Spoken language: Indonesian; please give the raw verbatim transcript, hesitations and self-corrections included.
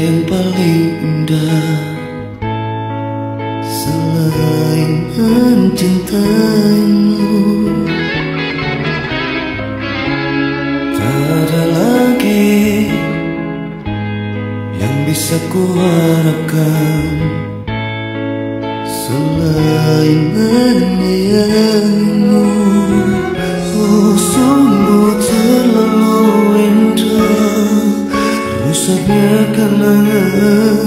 yang paling indah selain mencintaimu. Tak ada lagi yang bisa kuharapkan selain menyayangimu. Oh, sungguh terlalu indah rusaknya kenangan